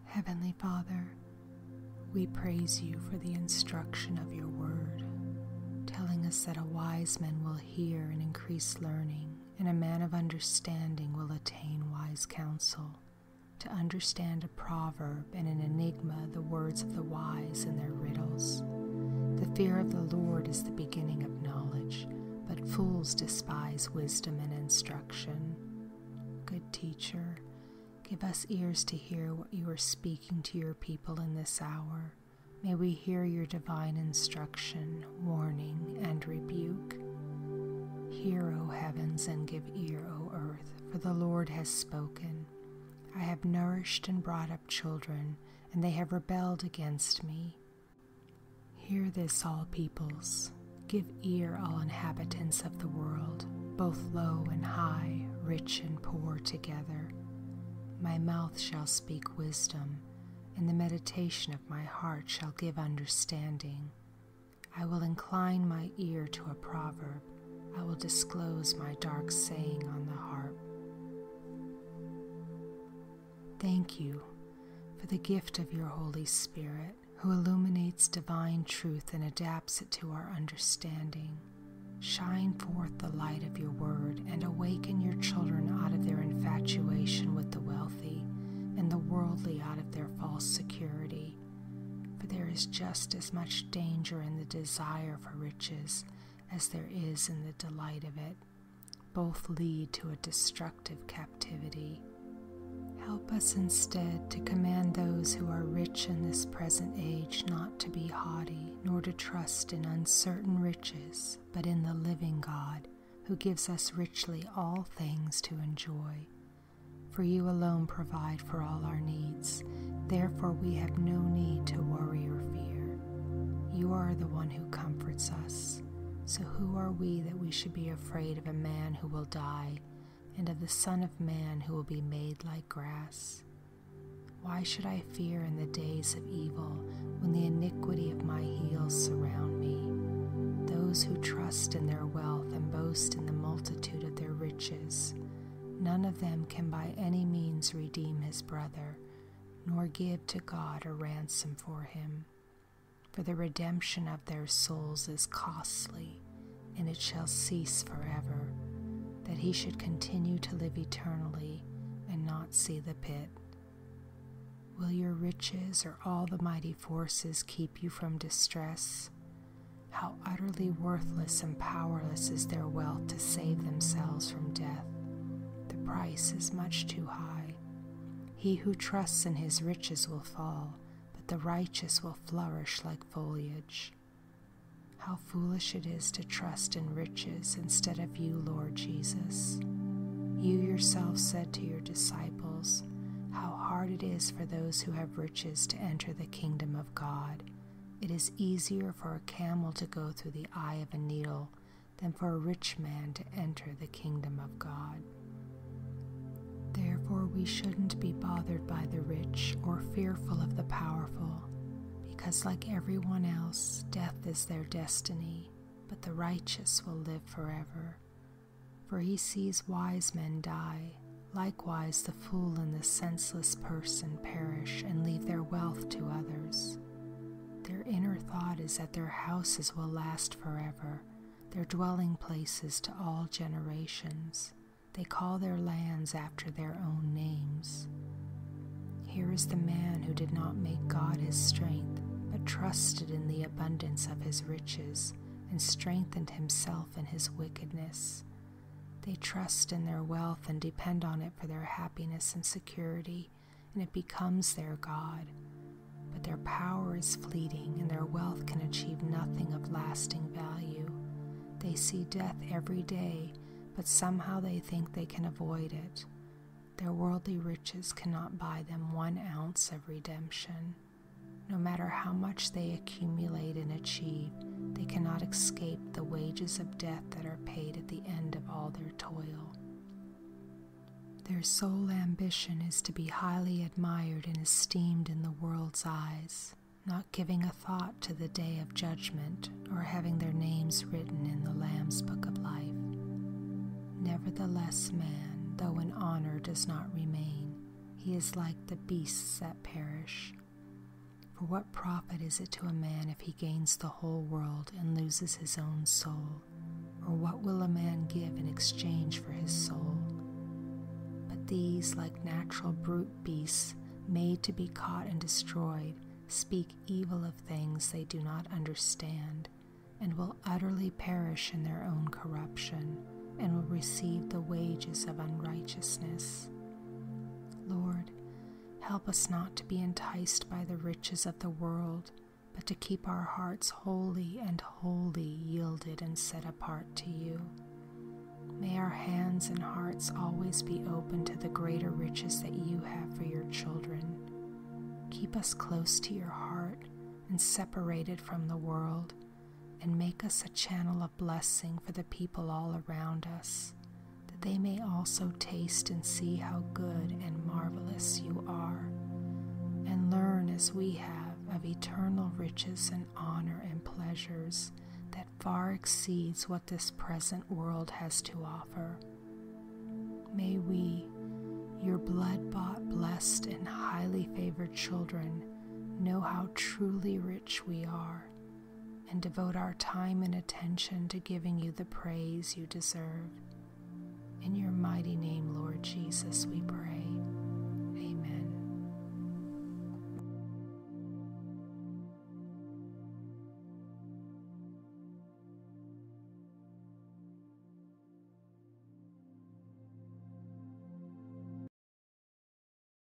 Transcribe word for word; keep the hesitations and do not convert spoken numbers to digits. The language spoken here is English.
Heavenly Father, we praise you for the instruction of your word, telling us that a wise man will hear and increase learning, and a man of understanding will attain wise counsel. To understand a proverb and an enigma, the words of the wise and their riddles. The fear of the Lord is the beginning of knowledge, but fools despise wisdom and instruction. Good teacher, give us ears to hear what you are speaking to your people in this hour. May we hear your divine instruction, warning, and rebuke. Hear, O heavens, and give ear, O earth, for the Lord has spoken. I have nourished and brought up children, and they have rebelled against me. Hear this, all peoples. Give ear, all inhabitants of the world, both low and high, rich and poor together. My mouth shall speak wisdom, and the meditation of my heart shall give understanding. I will incline my ear to a proverb. I will disclose my dark saying on the harp. Thank you for the gift of your Holy Spirit, who illuminates divine truth and adapts it to our understanding. Shine forth the light of your word and awaken your children out of their infatuation with the wealthy and the worldly out of their false security. For there is just as much danger in the desire for riches as there is in the delight of it. Both lead to a destructive captivity. Help us instead to command those who are rich in this present age not to be haughty, nor to trust in uncertain riches, but in the living God, who gives us richly all things to enjoy. For you alone provide for all our needs, therefore we have no need to worry or fear. You are the one who comforts us, so who are we that we should be afraid of a man who will die, and of the Son of Man who will be made like grass? Why should I fear in the days of evil, when the iniquity of my heels surround me? Those who trust in their wealth and boast in the multitude of their riches, none of them can by any means redeem his brother, nor give to God a ransom for him. For the redemption of their souls is costly, and it shall cease forever, that he should continue to live eternally and not see the pit. Will your riches or all the mighty forces keep you from distress? How utterly worthless and powerless is their wealth to save themselves from death. The price is much too high. He who trusts in his riches will fall, but the righteous will flourish like foliage. How foolish it is to trust in riches instead of you, Lord Jesus. You yourself said to your disciples, how hard it is for those who have riches to enter the kingdom of God. It is easier for a camel to go through the eye of a needle than for a rich man to enter the kingdom of God. Therefore we shouldn't be bothered by the rich or fearful of the powerful, because like everyone else, death is their destiny, but the righteous will live forever. For he sees wise men die, likewise the fool and the senseless person perish and leave their wealth to others. Their inner thought is that their houses will last forever, their dwelling places to all generations. They call their lands after their own names. Here is the man who did not make God his strength, but trusted in the abundance of his riches, and strengthened himself in his wickedness. They trust in their wealth and depend on it for their happiness and security, and it becomes their God. But their power is fleeting, and their wealth can achieve nothing of lasting value. They see death every day, but somehow they think they can avoid it. Their worldly riches cannot buy them one ounce of redemption. No matter how much they accumulate and achieve, they cannot escape the wages of death that are paid at the end of all their toil. Their sole ambition is to be highly admired and esteemed in the world's eyes, not giving a thought to the day of judgment or having their names written in the Lamb's Book of Life. Nevertheless, man, though in honor does not remain, he he is like the beasts that perish. For what profit is it to a man if he gains the whole world and loses his own soul? Or what will a man give in exchange for his soul? But these, like natural brute beasts, made to be caught and destroyed, speak evil of things they do not understand, and will utterly perish in their own corruption, and will receive the wages of unrighteousness. Lord, help us not to be enticed by the riches of the world, but to keep our hearts holy and wholly yielded and set apart to you. May our hands and hearts always be open to the greater riches that you have for your children. Keep us close to your heart and separated from the world, and make us a channel of blessing for the people all around us, that they may also taste and see how good and marvelous you are, and learn as we have of eternal riches and honor and pleasures that far exceeds what this present world has to offer. May we, your blood-bought, blessed, and highly favored children, know how truly rich we are, and devote our time and attention to giving you the praise you deserve. In your mighty name, Lord Jesus, we pray. Amen.